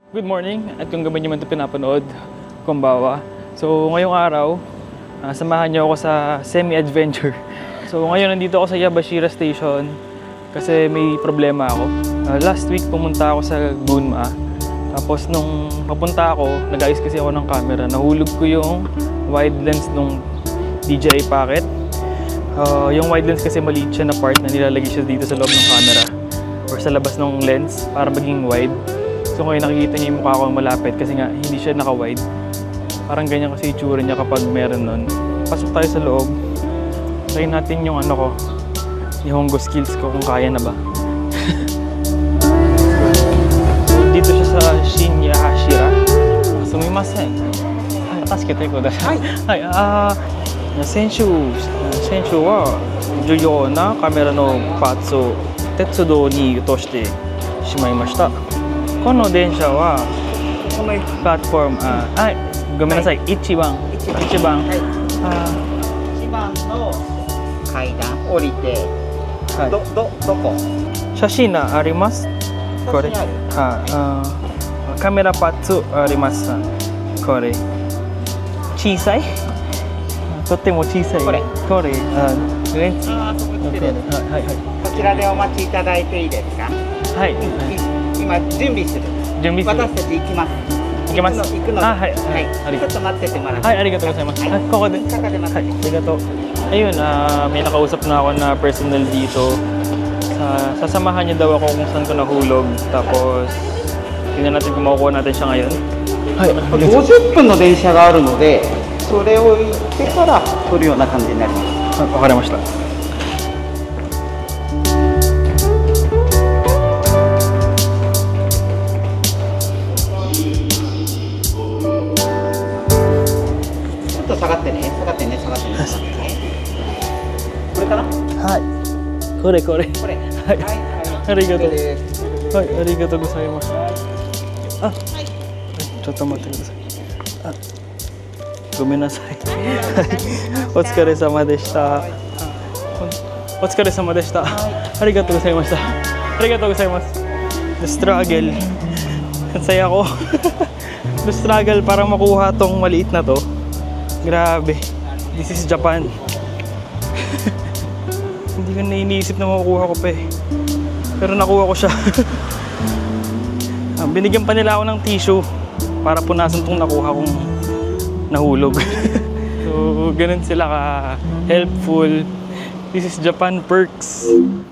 Good morning at kung gabi nyo man ito pinapanood, kumbawa. So ngayong araw, samahan nyo ako sa semi-adventure. So ngayon nandito ako sa Yabashira Station kasi may problema ako. Last week pumunta ako sa Gunma. Tapos nung papunta ako, nag-ayos kasi ako ng camera. Nahulog ko yung wide lens nung DJI Pocket. Yung wide lens kasi maliit siya na part na nilalagay siya dito sa loob ng camera or sa labas ng lens para maging wide. So ngayon nakikita niyo yung mukha ko malapit kasi nga hindi siya naka-wide. Parang ganyan kasi itsura niya kapag meron nun. Pasok tayo sa loob. Try natin yung ano ko, yung Hongo skills ko kung kaya na ba. Dito siya sa Shinyahashira. Sumimasen. Tasukete kudasai. Hai. Senshu wa juyou na kamera no partsを鉄道に落としてしまいました。この電車はこのプラットフォーム、はい、ごめんなさい、1番、1番、 はい、1番の階段降りて、はい、どこ？ 写真あります？これ、カメラパーツあります。これ、小さい？とっても小さい。これ、レンズ。はい。 こちらでお待ちいただいていいですか？はい。今準備する。私たち行きます。行くの。はい。ちょっと待っててもらって。はい、ありがとうございます。ここで。はい、ありがとう。Ayun, may nakausap na ako na personal dito. Sasamahan niya daw ako kung saan ko nahulog. Tapos, tingnan natin kung makukuha natin siya ngayon. 50分の電車があるので、それを行ってから撮るような感じになります。 わかりました。 下がってね。これかな？ はい。これ。はい。ありがとう。はい、ありがとうございます。ちょっと待ってください。ごめんなさい。お疲れ様でした。お疲れ様でした。ありがとうございました。ありがとうございます。Struggle. Ang saya ko. Struggle para makuha tong maliit na to. Grabe. This is Japan. Hindi ko na iniisip na makukuha ko pa eh. Pero nakuha ko siya. Binigyan pa nila ako ng tissue para punasan tong nakuha kong nahulog. So, ganun sila ka helpful. This is Japan perks.